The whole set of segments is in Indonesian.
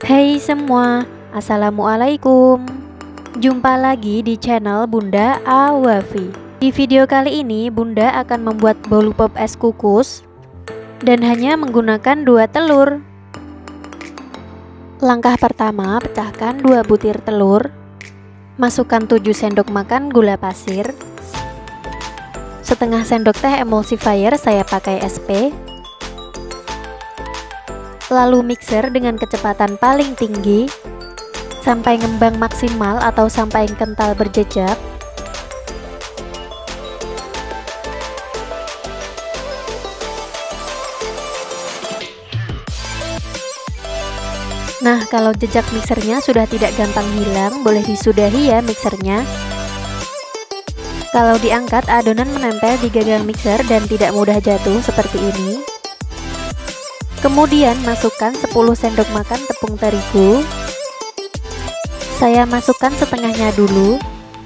Hai semua, Assalamualaikum. Jumpa lagi di channel Bunda Awafi. Di video kali ini Bunda akan membuat bolu pop es kukus dan hanya menggunakan 2 telur. Langkah pertama, pecahkan 2 butir telur. Masukkan 7 sendok makan gula pasir, setengah sendok teh emulsifier, saya pakai SP. Lalu mixer dengan kecepatan paling tinggi sampai ngembang maksimal atau sampai kental berjejak. Nah, kalau jejak mixernya sudah tidak gampang hilang, boleh disudahi ya mixernya. Kalau diangkat, adonan menempel di gagang mixer dan tidak mudah jatuh seperti ini. Kemudian masukkan 10 sendok makan tepung terigu. Saya masukkan setengahnya dulu.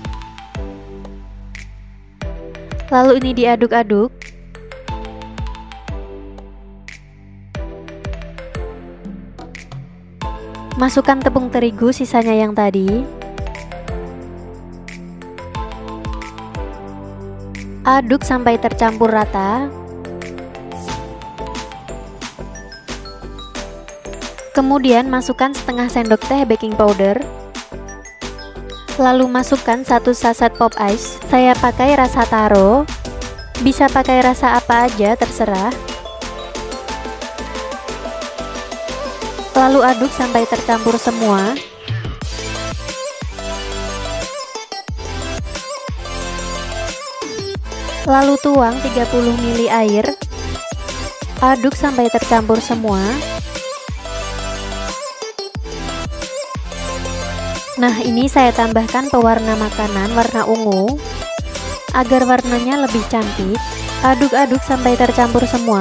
Lalu ini diaduk-aduk. Masukkan tepung terigu sisanya yang tadi. Aduk sampai tercampur rata. Kemudian masukkan setengah sendok teh baking powder. Lalu masukkan 1 saset pop ice. Saya pakai rasa taro. Bisa pakai rasa apa aja terserah. Lalu aduk sampai tercampur semua. Lalu tuang 30 ml air. Aduk sampai tercampur semua. Nah, ini saya tambahkan pewarna makanan warna ungu agar warnanya lebih cantik. Aduk-aduk sampai tercampur semua.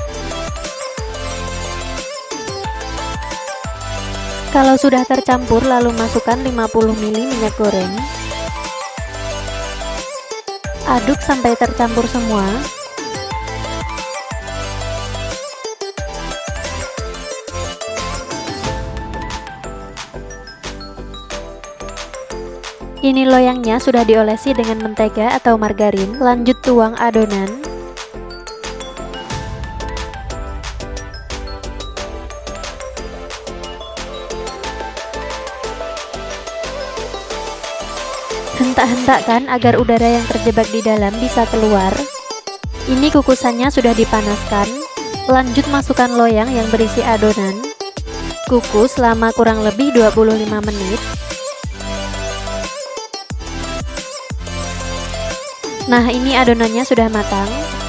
Kalau sudah tercampur, lalu masukkan 50 ml minyak goreng. Aduk sampai tercampur semua. Ini loyangnya sudah diolesi dengan mentega atau margarin. Lanjut tuang adonan. Hentak-hentakkan agar udara yang terjebak di dalam bisa keluar. Ini kukusannya sudah dipanaskan. Lanjut masukkan loyang yang berisi adonan. Kukus selama kurang lebih 25 menit. Nah, ini adonannya sudah matang.